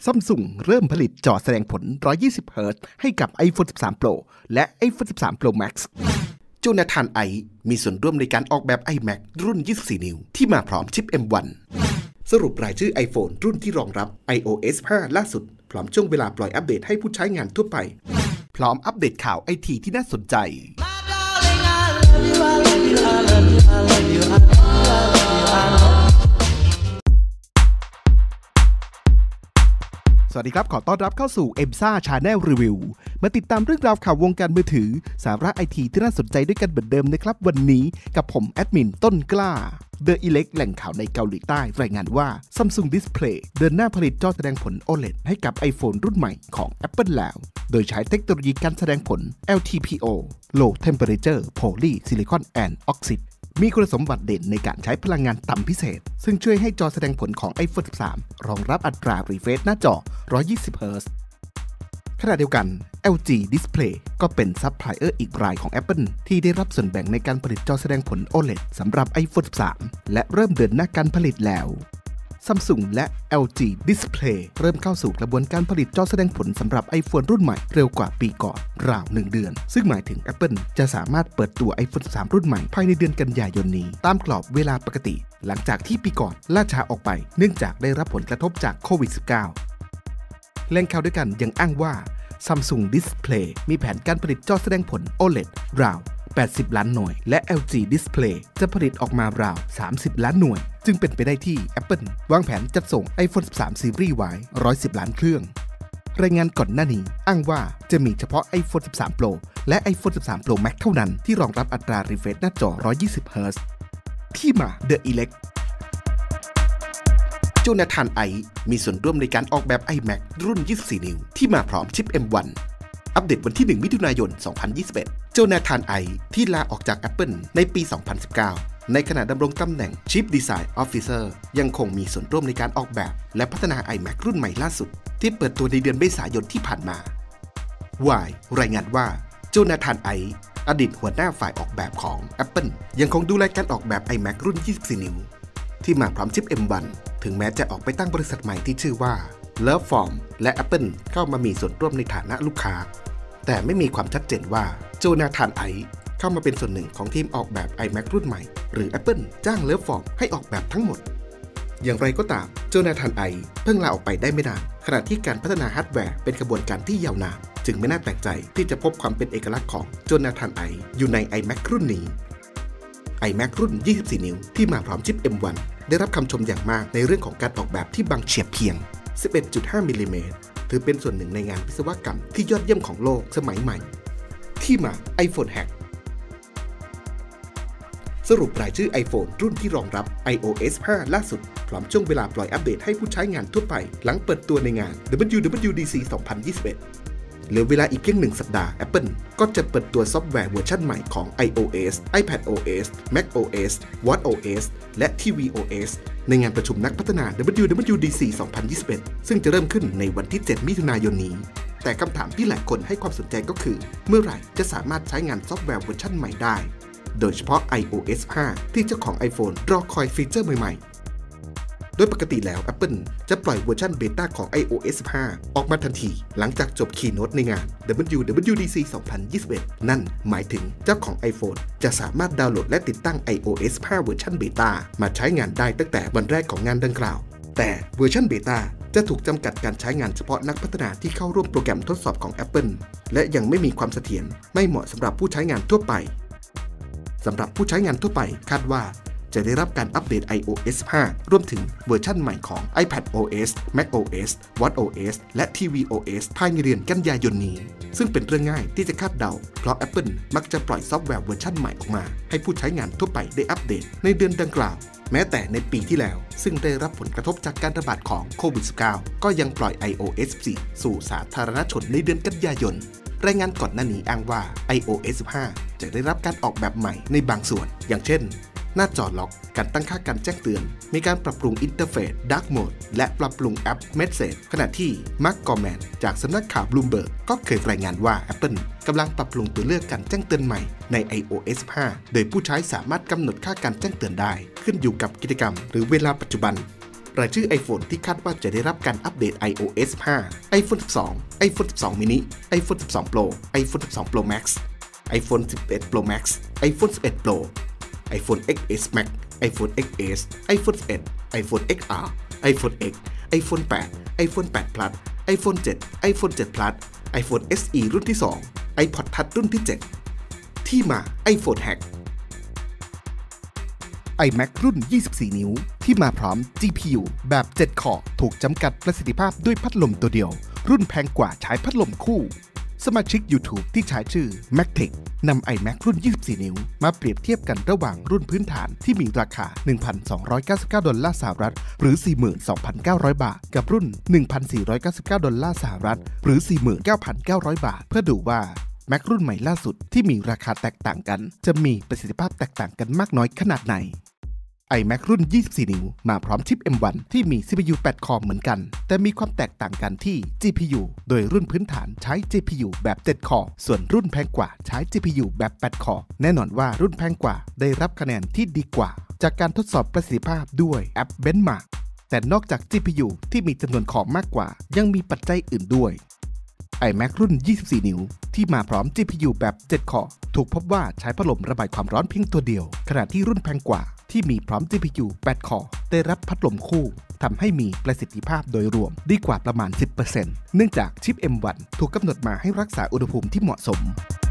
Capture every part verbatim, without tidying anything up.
Samsung เริ่มผลิตจอแสดงผลหนึ่งร้อยยี่สิบเฮิร์ตซ์ให้กับ iPhone สิบสาม Pro และ iPhone สิบสาม Pro Max โจนาธานไอซ์มีส่วนร่วมในการออกแบบ iMac รุ่น ยี่สิบสี่ นิ้วที่มาพร้อมชิป เอ็ม วัน สรุปรายชื่อ iPhone รุ่นที่รองรับ ไอ โอ เอส ห้า ล่าสุดพร้อมช่วงเวลาปล่อยอัปเดตให้ผู้ใช้งานทั่วไปพร้อมอัปเดตข่าวไอทีที่น่าสนใจสวัสดีครับขอต้อนรับเข้าสู่ เอ็ม ซ่า Channel Review มาติดตามเรื่องราวข่าววงการมือถือสาระไอทีที่น่าสนใจด้วยกันเหมือนเดิมนะครับวันนี้กับผมแอดมินต้นกล้า The Elect แหล่งข่าวในเกาหลีใต้รายงานว่า Samsung Display เดินหน้าผลิตจอแสดงผล โอ แอล อี ดี ให้กับ iPhone รุ่นใหม่ของ Apple แล้วโดยใช้เทคโนโลยีการแสดงผล แอล ที พี โอ Low Temperature Polysilicon and Oxideมีคุณสมบัติเด่นในการใช้พลังงานต่ำพิเศษซึ่งช่วยให้จอแสดงผลของ iPhone สิบสาม รองรับอัตรารีเฟรชหน้าจอ หนึ่งร้อยยี่สิบ เฮิร์ตซ์ ขณะเดียวกัน แอล จี Display ก็เป็นซัพพลายเออร์อีกรายของ Apple ที่ได้รับส่วนแบ่งในการผลิตจอแสดงผล โอ แอล อี ดี สำหรับ iPhone สิบสาม และเริ่มเดินหน้าการผลิตแล้ว Samsung และ แอล จี Display เริ่มเข้าสู่กระบวนการผลิตจอแสดงผลสำหรับ iPhone รุ่นใหม่เร็วกว่าปีก่อนราวหนึ่งเดือนซึ่งหมายถึง Apple จะสามารถเปิดตัว iPhone สิบสาม รุ่นใหม่ภายในเดือนกันยายนนี้ตามกรอบเวลาปกติหลังจากที่ปีก่อนล่าช้าออกไปเนื่องจากได้รับผลกระทบจากโควิด สิบเก้า แหล่งข่าวด้วยกันยังอ้างว่า Samsung Display มีแผนการผลิตจอแสดงผล โอ แอล อี ดี ราวแปดสิบล้านหน่วยและ แอล จี Display จะผลิตออกมาราวสามสิบล้านหน่วยจึงเป็นไปได้ที่ Apple วางแผนจัดส่ง iPhone สิบสาม ซีรีส์ไว้หนึ่งร้อยสิบล้านเครื่องรายงานก่อนหน้านี้อ้างว่าจะมีเฉพาะ iPhone สิบสาม Pro และ iPhone สิบสาม Pro Max เท่านั้นที่รองรับอัตรารีเฟรชหน้าจอหนึ่งร้อยยี่สิบ เฮิร์ตซ์ที่มา The Elect โจนาธานไอซ์มีส่วนร่วมในการออกแบบ iMac รุ่น ยี่สิบสี่ นิ้วที่มาพร้อมชิป เอ็ม วันอัปเดตวันที่หนึ่งมิถุนายนสองพันยี่สิบเอ็ดโจนาธานไอซ์ที่ลาออกจาก Apple ในปี สองพันสิบเก้า ในขณะดำรงตำแหน่ง Chief Design Officer ยังคงมีส่วนร่วมในการออกแบบและพัฒนา iMac รุ่นใหม่ล่าสุดที่เปิดตัวในเดือนเมษายนที่ผ่านมา วาย รายงานว่าโจนาธานไอซ์อดีตหัวหน้าฝ่ายออกแบบของ Apple ยังคงดูแลการออกแบบ iMac รุ่น ยี่สิบสี่ นิ้วที่มาพร้อมชิป เอ็ม วัน ถึงแม้จะออกไปตั้งบริษัทใหม่ที่ชื่อว่า Loveform และ Apple เข้ามามีส่วนร่วมในฐานะลูกค้าแต่ไม่มีความชัดเจนว่าโจนาธานไอซ์เข้ามาเป็นส่วนหนึ่งของทีมออกแบบ iMac รุ่นใหม่หรือ Apple จ้าง Loveform ให้ออกแบบทั้งหมดอย่างไรก็ตามโจนาธานไอซ์เพิ่งลาออกไปได้ไม่นานขณะที่การพัฒนาฮาร์ดแวร์เป็นกระบวนการที่ยาวนานจึงไม่น่าแปลกใจที่จะพบความเป็นเอกลักษณ์ของโจนาธานไอซ์อยู่ใน iMac รุ่นนี้ iMac รุ่น ยี่สิบสี่ นิ้วที่มาพร้อมชิป เอ็ม วัน ได้รับคำชมอย่างมากในเรื่องของการออกแบบที่บางเฉียบเพียง สิบเอ็ดจุดห้า มิลลิเมตรถือเป็นส่วนหนึ่งในงานวิศวกรรมที่ยอดเยี่ยมของโลกสมัยใหม่ที่มา iPhone Hack สรุปรายชื่อ iPhone รุ่นที่รองรับ ไอ โอ เอส ห้า ล่าสุดพร้อมช่วงเวลาปล่อยอัปเดตให้ผู้ใช้งานทั่วไปหลังเปิดตัวในงาน ดับเบิลยู ดับเบิลยู ดี ซี สองพันยี่สิบเอ็ด เหลือเวลาอีกเพียงหนึ่งสัปดาห์ Apple ก็จะเปิดตัวซอฟต์แวร์เวอร์ชันใหม่ของ iOS iPadOS macOS watchOS และ tvOS ในงานประชุมนักพัฒนา ดับเบิลยู ดับเบิลยู ดี ซี สองพันยี่สิบเอ็ด ซึ่งจะเริ่มขึ้นในวันที่ เจ็ด มิถุนายนนี้แต่คำถามที่หลายคนให้ความสนใจก็คือเมื่อไหร่จะสามารถใช้งานซอฟต์แวร์เวอร์ชันใหม่ได้โดยเฉพาะ ไอ โอ เอส ห้า ที่เจ้าของ iPhone รอคอยฟีเจอร์ใหม่ๆโดยปกติแล้ว Apple จะปล่อยเวอร์ชันเบต้าของ ไอ โอ เอส ห้า ออกมาทันทีหลังจากจบคีย์โน้ตในงาน ดับเบิลยู ดับเบิลยู ดี ซี สองพันยี่สิบเอ็ด นั่นหมายถึงเจ้าของ iPhone จะสามารถดาวน์โหลดและติดตั้ง ไอ โอ เอส ห้า เวอร์ชันเบต้ามาใช้งานได้ตั้งแต่วันแรกของงานดังกล่าวแต่เวอร์ชันเบต้าจะถูกจำกัดการใช้งานเฉพาะนักพัฒนาที่เข้าร่วมโปรแกรมทดสอบของ Apple และยังไม่มีความเสถียรไม่เหมาะสำหรับผู้ใช้งานทั่วไปสำหรับผู้ใช้งานทั่วไปคาดว่าจะได้รับการอัปเดต ไอ โอ เอส ห้า รวมถึงเวอร์ชันใหม่ของ iPadOS macOS watchOS และ tvOS ภายในเดือนกันยายนนี้ซึ่งเป็นเรื่องง่ายที่จะคาดเดาเพราะ Apple มักจะปล่อยซอฟต์แวร์เวอร์ชันใหม่ออกมาให้ผู้ใช้งานทั่วไปได้อัปเดตในเดือนดังกล่าวแม้แต่ในปีที่แล้วซึ่งได้รับผลกระทบจากการระบาดของโควิด สิบเก้า ก็ยังปล่อย ไอ โอ เอส สี่ สู่สาธารณชนในเดือนกันยายนรายงานก่อนหน้านี้อ้างว่า ไอ โอ เอส ห้า จะได้รับการออกแบบใหม่ในบางส่วนอย่างเช่นหน้าจอล็อกการตั้งค่าการแจ้งเตือนมีการปรับปรุงอินเทอร์เฟซ Dark Mode และปรับปรุงแอป Message ขณะที่ Mark Gurman จากสำนักข่าว Bloomberg ก็เคยรายงานว่า Apple กำลังปรับปรุงตัวเลือกการแจ้งเตือนใหม่ใน ไอ โอ เอส ห้า โดยผู้ใช้สามารถกำหนดค่าการแจ้งเตือนได้ขึ้นอยู่กับกิจกรรมหรือเวลาปัจจุบันรายชื่อ iPhone ที่คาดว่าจะได้รับการอัปเดต ไอ โอ เอส ห้า iPhone สิบสอง iPhone สิบสอง mini iPhone สิบสอง Pro iPhone สิบสอง Pro Max iPhone สิบเอ็ด Pro Max iPhone สิบเอ็ด Pro iPhone เอ็กซ์ เอส Max iPhone เอ็กซ์ เอส iPhone สิบเอ็ด iPhone เอ็กซ์ อาร์ iPhone X iPhone แปด iPhone แปด Plus iPhone เจ็ด iPhone เจ็ด Plus iPhone เอส อี รุ่นที่สอง iPod Touch รุ่นที่เจ็ดที่มา iPhone Hack iMac รุ่นยี่สิบสี่นิ้วที่มาพร้อม จี พี ยู แบบ เจ็ด คอร์ถูกจำกัดประสิทธิภาพด้วยพัดลมตัวเดียวรุ่นแพงกว่าใช้พัดลมคู่สมาชิก YouTube ที่ใช้ชื่อ MacTech นำ iMac รุ่นยี่สิบสี่นิ้วมาเปรียบเทียบกันระหว่างรุ่นพื้นฐานที่มีราคา หนึ่งพันสองร้อยเก้าสิบเก้า ดอลลาร์สหรัฐหรือ สี่หมื่นสองพันเก้าร้อย บาทกับรุ่น หนึ่งพันสี่ร้อยเก้าสิบเก้า ดอลลาร์สหรัฐหรือ สี่หมื่นเก้าพันเก้าร้อย บาทเพื่อดูว่า Mac รุ่นใหม่ล่าสุดที่มีราคาแตกต่างกันจะมีประสิทธิภาพแตกต่างกันมากน้อยขนาดไหนiMac รุ่นยี่สิบสี่นิ้วมาพร้อมชิป เอ็ม วัน ที่มี ซี พี ยู แปด คอร์เหมือนกันแต่มีความแตกต่างกันที่ จี พี ยู โดยรุ่นพื้นฐานใช้ จี พี ยู แบบ เจ็ด คอร์ส่วนรุ่นแพงกว่าใช้ จี พี ยู แบบ แปด คอร์แน่นอนว่ารุ่นแพงกว่าได้รับคะแนนที่ดีกว่าจากการทดสอบประสิทธิภาพด้วยแอป Benchmark แต่นอกจาก จี พี ยู ที่มีจำนวนคอร์มากกว่ายังมีปัจจัยอื่นด้วยiMac รุ่นยี่สิบสี่นิ้วที่มาพร้อม จี พี ยู แบบ เจ็ด คอร์ถูกพบว่าใช้พัดลมระบายความร้อนเพียงตัวเดียวขณะที่รุ่นแพงกว่าที่มีพร้อม จี พี ยู แปด คอร์ได้รับพัดลมคู่ทำให้มีประสิทธิภาพโดยรวมดีกว่าประมาณ สิบเปอร์เซ็นต์ เนื่องจากชิป เอ็ม วัน ถูกกำหนดมาให้รักษาอุณหภูมิที่เหมาะสม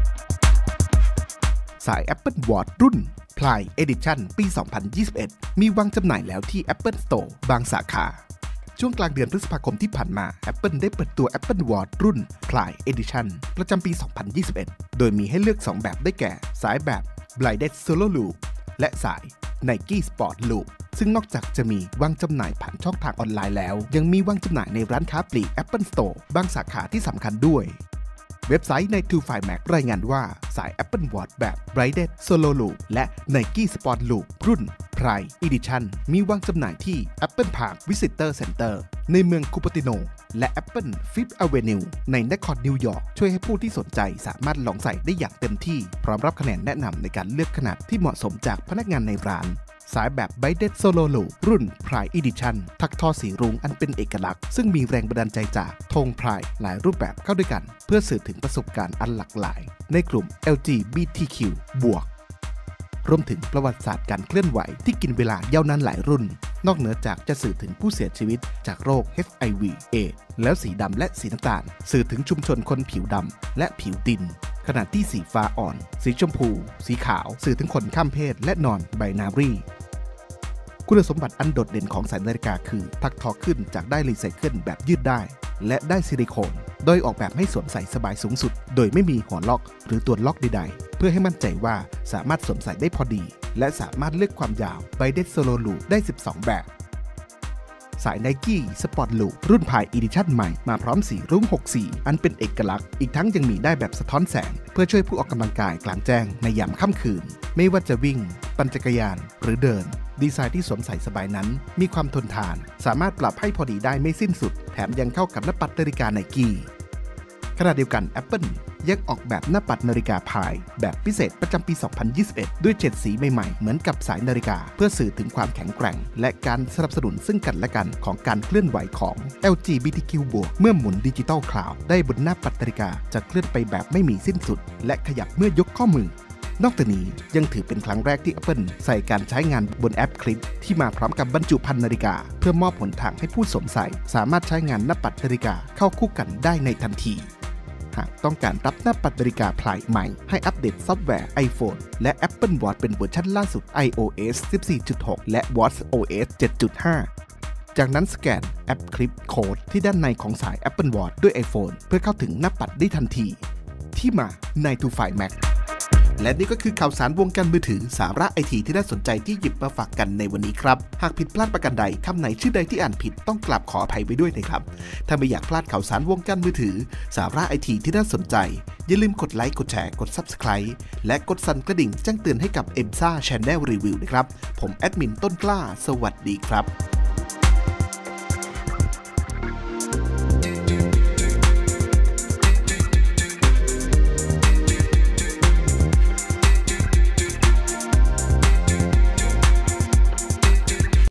สาย Apple Watch รุ่น Prime Edition ปี สองพันยี่สิบเอ็ด มีวางจำหน่ายแล้วที่ Apple Store บางสาขาช่วงกลางเดือนพฤษภาคมที่ผ่านมา Apple ได้เปิดตัว Apple Watch รุ่น Prime Edition ประจำปี สองพันยี่สิบเอ็ด โดยมีให้เลือกสองแบบได้แก่สายแบบ Blinded Solo Loop และสาย Nike Sport Loop ซึ่งนอกจากจะมีวางจำหน่ายผ่านช่องทางออนไลน์แล้วยังมีวางจำหน่ายในร้านค้าปลีก Apple Store บางสาขาที่สำคัญด้วยเว็บไซต์ใน ทู ไฟว์ Mac รายงานว่าสาย Apple Watch แบบ Blinded Solo Loop และ Nike Sport Loop รุ่น Prime Edition มีวางจำหน่ายที่ Apple Park Visitor Center ในเมืองคูปติโนและ Apple Fifth Avenue ในนครนิวยอร์กช่วยให้ผู้ที่สนใจสามารถลองใส่ได้อย่างเต็มที่พร้อมรับคะแนนแนะนำในการเลือกขนาดที่เหมาะสมจากพนักงานในร้านสายแบบ Blinded Solo Loop รุ่น Prime Edition ถักทอสีรุ้งอันเป็นเอกลักษณ์ซึ่งมีแรงบันดาลใจจากธง Pride หลายรูปแบบเข้าด้วยกันเพื่อสื่อถึงประสบการณ์อันหลากหลายในกลุ่ม แอล จี บี ที คิว บวกรวมถึงประวัติศาสตร์การเคลื่อนไหวที่กินเวลายาวนานหลายรุ่นนอกเหนือจากจะสื่อถึงผู้เสียชีวิตจากโรค เอช ไอ วี เอดส์แล้วสีดำและสีน้ำตาลสื่อถึงชุมชนคนผิวดำและผิวดินขณะที่สีฟ้าอ่อนสีชมพูสีขาวสื่อถึงคนข้ามเพศและนอนไบนารีคุณสมบัติอันโดดเด่นของสายนาฬิกาคือถักทอขึ้นจากได้รีไซเคิลแบบยืดได้และได้ซิลิโคนโดยออกแบบให้สวมใส่สบายสูงสุดโดยไม่มีหัวล็อกหรือตัวล็อกใดๆเพื่อให้มั่นใจว่าสามารถสวมใส่ได้พอดีและสามารถเลือกความยาว Blinded Solo Loop ได้สิบสองแบบสาย Nike Sport Loop รุ่น Prime Edition ใหม่มาพร้อมสีรุ้งหกสีอันเป็นเอกลักษณ์อีกทั้งยังมีได้แบบสะท้อนแสงเพื่อช่วยผู้ออกกำลังกายกลางแจ้งในยามค่ำคืนไม่ว่าจะวิ่งปั่นจักรยานหรือเดินดีไซน์ที่สวมใส่สบายนั้นมีความทนทานสามารถปรับให้พอดีได้ไม่สิ้นสุดแถมยังเข้ากับหน้าปัดนาฬิกา Nike ขณะเดียวกัน Apple ยังออกแบบหน้าปัดนาฬิกา Prime แบบพิเศษประจำปี สองพันยี่สิบเอ็ด ด้วยเจ็ดสีใหม่ๆเหมือนกับสายนาฬิกาเพื่อสื่อถึงความแข็งแกร่งและการสนับสนุนซึ่งกันและกันของการเคลื่อนไหวของ แอล จี บี ที คิว บวกเมื่อหมุนดิจิตอลคลาวด์ได้บนหน้าปัดนาฬิกาจะเคลื่อนไปแบบไม่มีสิ้นสุดและขยับเมื่อยกข้อมือนอกจากนี้ยังถือเป็นครั้งแรกที่ Apple ใส่การใช้งานบนแอปคลิปที่มาพร้อมกับบรรจุภัณฑ์นาฬิกาเพื่อมอบหนทางให้ผู้สวมใส่สามารถใช้งานหน้าปัดนาฬิกาเข้าคู่กันได้ในทันทีหากต้องการรับหน้าปัดนาฬิกา Prime ใหม่ให้อัปเดตซอฟต์แวร์ iPhone และ Apple Watch เป็นเวอร์ชันล่าสุด ไอ โอ เอส สิบสี่จุดหก และ watchOS เจ็ดจุดห้า จากนั้นสแกนแอปคลิปโค้ดที่ด้านในของสาย Apple Watch ด้วย iPhone เพื่อเข้าถึงหน้าปัดได้ทันทีที่มาใน ทู ไฟว์ Macและนี่ก็คือข่าวสารวงการมือถือสาระไอทีที่น่าสนใจที่หยิบมาฝากกันในวันนี้ครับหากผิดพลาดประการใดคำไหนชื่อใดที่อ่านผิดต้องกราบขออภัยไว้ด้วยนะครับถ้าไม่อยากพลาดข่าวสารวงการมือถือสาระไอทีที่น่าสนใจอย่าลืมกดไลค์กดแชร์กด ซับสไครบ์ และกดสั่นกระดิ่งแจ้งเตือนให้กับ เอ็ม เอ เอส เอ Channel Review นะครับผมแอดมินต้นกล้าสวัสดีครับ